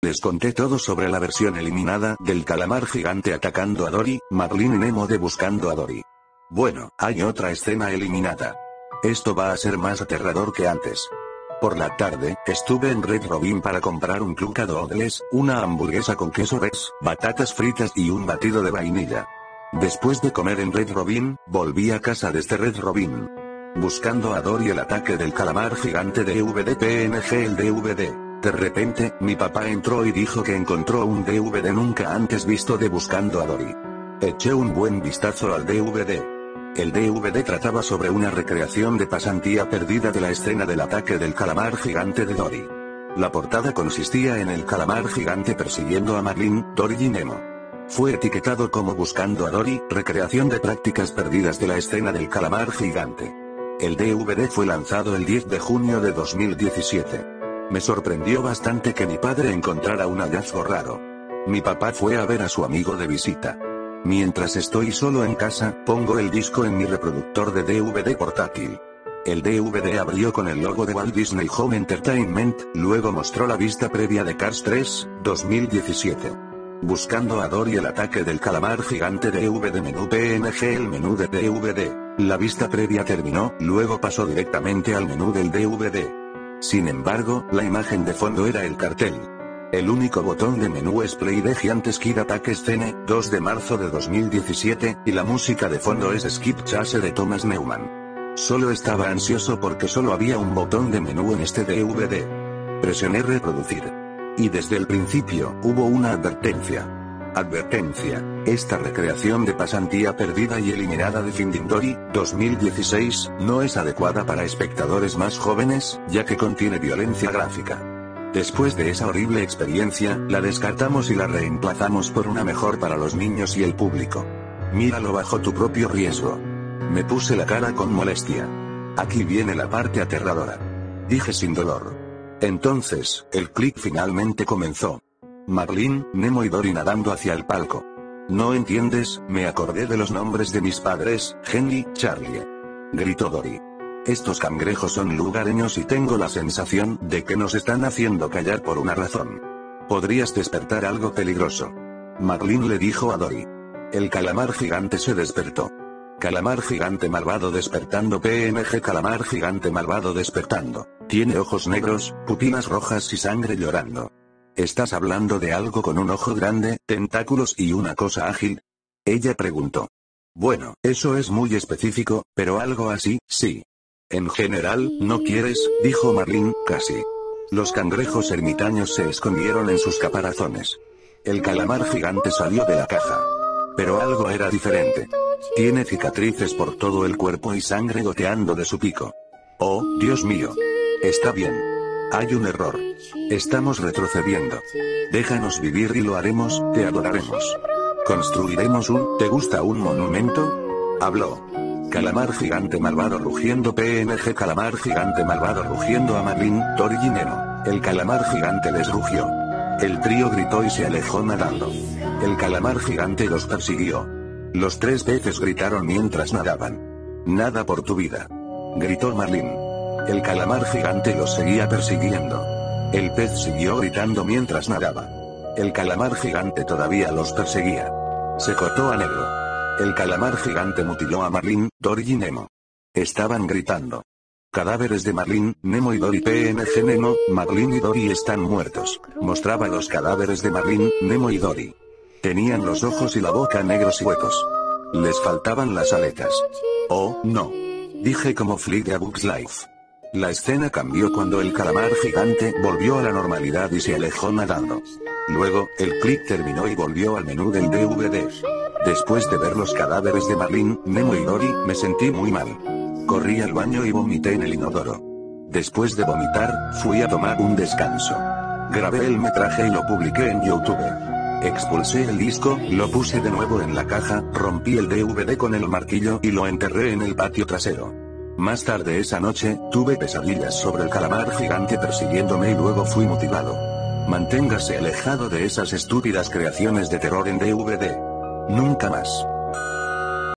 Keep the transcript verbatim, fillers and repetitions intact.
Les conté todo sobre la versión eliminada del calamar gigante atacando a Dory, Marlin y Nemo de Buscando a Dory. Bueno, hay otra escena eliminada. Esto va a ser más aterrador que antes. Por la tarde, estuve en Red Robin para comprar un Clucca Doodles, una hamburguesa con queso Rex, batatas fritas y un batido de vainilla. Después de comer en Red Robin, volví a casa desde Red Robin. Buscando a Dory el ataque del calamar gigante de D V D P N G el D V D. De repente, mi papá entró y dijo que encontró un D V D nunca antes visto de Buscando a Dory. Eché un buen vistazo al D V D. El D V D trataba sobre una recreación de pasantía perdida de la escena del ataque del calamar gigante de Dory. La portada consistía en el calamar gigante persiguiendo a Marlin, Dory y Nemo. Fue etiquetado como Buscando a Dory, recreación de prácticas perdidas de la escena del calamar gigante. El D V D fue lanzado el diez de junio de dos mil diecisiete. Me sorprendió bastante que mi padre encontrara un hallazgo raro. Mi papá fue a ver a su amigo de visita. Mientras estoy solo en casa, pongo el disco en mi reproductor de D V D portátil. El D V D abrió con el logo de Walt Disney Home Entertainment, luego mostró la vista previa de Cars tres, dos mil diecisiete. Buscando a Dory el ataque del calamar gigante de D V D menú P N G el menú de D V D. La vista previa terminó, luego pasó directamente al menú del D V D. Sin embargo, la imagen de fondo era el cartel. El único botón de menú es Play de Giants Kid Attack Scene, dos de marzo de dos mil diecisiete, y la música de fondo es Skip Chase de Thomas Newman. Solo estaba ansioso porque solo había un botón de menú en este D V D. Presioné reproducir. Y desde el principio, hubo una advertencia. Advertencia. Esta recreación de pasantía perdida y eliminada de Finding Dory, dos mil dieciséis, no es adecuada para espectadores más jóvenes, ya que contiene violencia gráfica. Después de esa horrible experiencia, la descartamos y la reemplazamos por una mejor para los niños y el público. Míralo bajo tu propio riesgo. Me puse la cara con molestia. Aquí viene la parte aterradora. Dije sin dolor. Entonces, el clic finalmente comenzó. Marlin, Nemo y Dory nadando hacia el palco. ¿No entiendes? Me acordé de los nombres de mis padres, Henry, Charlie. Gritó Dory. Estos cangrejos son lugareños y tengo la sensación de que nos están haciendo callar por una razón. Podrías despertar algo peligroso. Marlin le dijo a Dory. El calamar gigante se despertó. Calamar gigante malvado despertando P N G calamar gigante malvado despertando. Tiene ojos negros, pupilas rojas y sangre llorando. ¿Estás hablando de algo con un ojo grande, tentáculos y una cosa ágil? Ella preguntó. Bueno, eso es muy específico, pero algo así, sí. En general, ¿no quieres? Dijo Marlin, casi. Los cangrejos ermitaños se escondieron en sus caparazones. El calamar gigante salió de la caja. Pero algo era diferente. Tiene cicatrices por todo el cuerpo y sangre goteando de su pico. Oh, Dios mío. Está bien. Hay un error. Estamos retrocediendo. Déjanos vivir y lo haremos, te adoraremos. Construiremos un, ¿te gusta un monumento? Habló. Calamar gigante malvado rugiendo P N G calamar gigante malvado rugiendo a Marlin, Dory y Nemo. El calamar gigante les rugió. El trío gritó y se alejó nadando. El calamar gigante los persiguió. Los tres peces gritaron mientras nadaban. Nada por tu vida. Gritó Marlin. El calamar gigante los seguía persiguiendo. El pez siguió gritando mientras nadaba. El calamar gigante todavía los perseguía. Se cortó a negro. El calamar gigante mutiló a Marlin, Dory y Nemo. Estaban gritando. Cadáveres de Marlin, Nemo y Dory P N G Nemo, Marlin y Dory están muertos. Mostraba los cadáveres de Marlin, Nemo y Dory. Tenían los ojos y la boca negros y huecos. Les faltaban las aletas. Oh, no. Dije como Flick de A Bug's Life. La escena cambió cuando el calamar gigante volvió a la normalidad y se alejó nadando. Luego, el clip terminó y volvió al menú del D V D. Después de ver los cadáveres de Marlin, Nemo y Dory, me sentí muy mal. Corrí al baño y vomité en el inodoro. Después de vomitar, fui a tomar un descanso. Grabé el metraje y lo publiqué en YouTube. Expulsé el disco, lo puse de nuevo en la caja, rompí el D V D con el martillo y lo enterré en el patio trasero. Más tarde esa noche, tuve pesadillas sobre el calamar gigante persiguiéndome y luego fui mutilado. Manténgase alejado de esas estúpidas creaciones de terror en D V D. Nunca más.